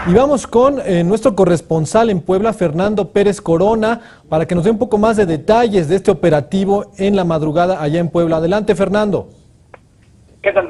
Y vamos con nuestro corresponsal en Puebla, Fernando Pérez Corona, para que nos dé un poco más de detalles de este operativo en la madrugada allá en Puebla. Adelante, Fernando. ¿Qué tal?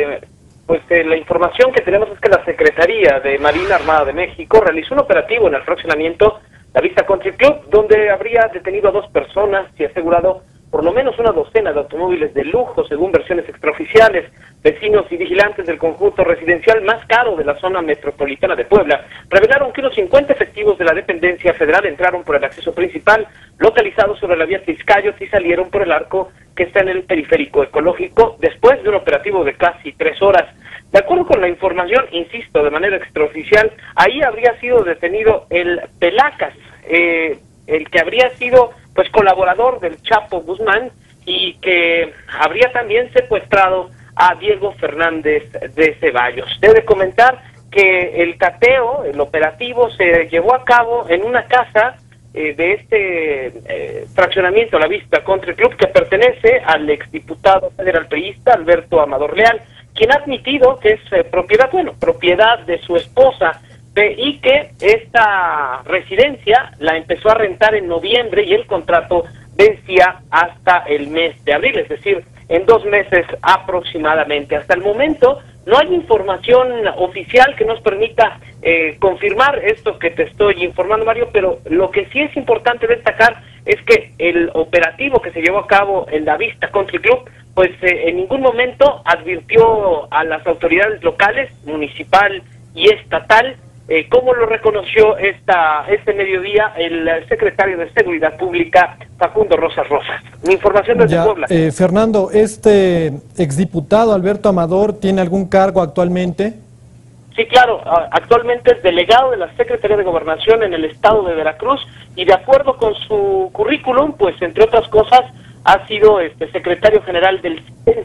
La información que tenemos es que la Secretaría de Marina Armada de México realizó un operativo en el fraccionamiento La Vista Country Club, donde habría detenido a 2 personas y asegurado por lo menos una docena de automóviles de lujo, según versiones extraoficiales. Vecinos y vigilantes del conjunto residencial más caro de la zona metropolitana de Puebla revelaron que unos 50 efectivos de la dependencia federal entraron por el acceso principal, localizado sobre la vía Tizcayos, y salieron por el arco que está en el periférico ecológico, después de un operativo de casi 3 horas. De acuerdo con la información, insisto, de manera extraoficial, ahí habría sido detenido el Pelacas, el que habría sido pues colaborador del Chapo Guzmán, y que habría también secuestrado a Diego Fernández de Ceballos. Debe comentar que el cateo, el operativo, se llevó a cabo en una casa de este fraccionamiento La Vista Country Club, que pertenece al exdiputado federal priista Alberto Amador Leal, quien ha admitido que es propiedad de su esposa, y que esta residencia la empezó a rentar en noviembre y el contrato vencía hasta el mes de abril, es decir, en 2 meses aproximadamente. Hasta el momento no hay información oficial que nos permita confirmar esto que te estoy informando, Mario, pero lo que sí es importante destacar es que el operativo que se llevó a cabo en La Vista Country Club, pues en ningún momento advirtió a las autoridades locales, municipal y estatal, como lo reconoció este mediodía el secretario de Seguridad Pública, Facundo Rosas Rosas. Mi información desde Puebla. Fernando, ¿este exdiputado Alberto Amador tiene algún cargo actualmente? Sí, claro, actualmente es delegado de la Secretaría de Gobernación en el estado de Veracruz, y de acuerdo con su currículum, pues entre otras cosas, ha sido secretario general del CIE.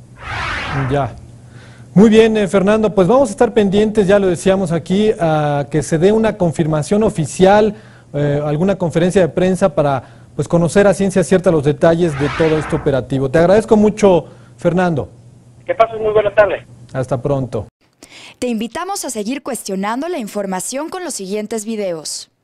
Ya. Muy bien, Fernando, pues vamos a estar pendientes, ya lo decíamos aquí, a que se dé una confirmación oficial, alguna conferencia de prensa para pues conocer a ciencia cierta los detalles de todo este operativo. Te agradezco mucho, Fernando. Que pases muy buena tarde. Hasta pronto. Te invitamos a seguir cuestionando la información con los siguientes videos.